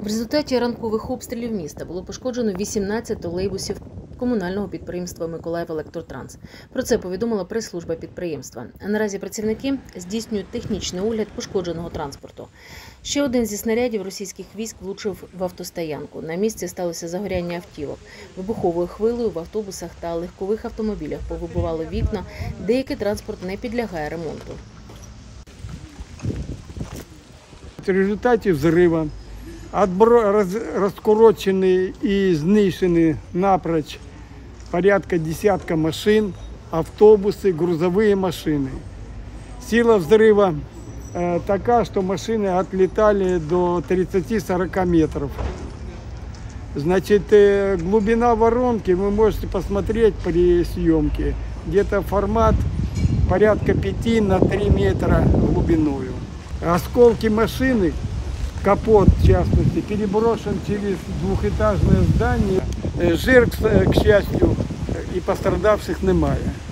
результаті ранкових обстрілів міста було пошкоджено 18 тролейбусів комунального підприємства «Миколаївелектротранс». Про це повідомила прес-служба підприємства. А наразі працівники здійснюють технічний огляд пошкодженого транспорту. Ще один зі снарядів російських військ влучив в автостоянку. На місці сталося загоряння автівок. Вибуховою хвилею в автобусах та легкових автомобілях повибивало вікна. Деякий транспорт не підлягає ремонту. В результаті взриву раскурочены и знищены напрочь порядка десятка машин, автобусы, грузовые машины. Сила взрыва такая, что машины отлетали до 30-40 метров. Значит, глубина воронки вы можете посмотреть при съемке. Где-то формат порядка 5 на 3 метра глубиною. Осколки машины, капот, в частности, переброшен через двухэтажное здание. Жертв, к счастью, и пострадавших немає.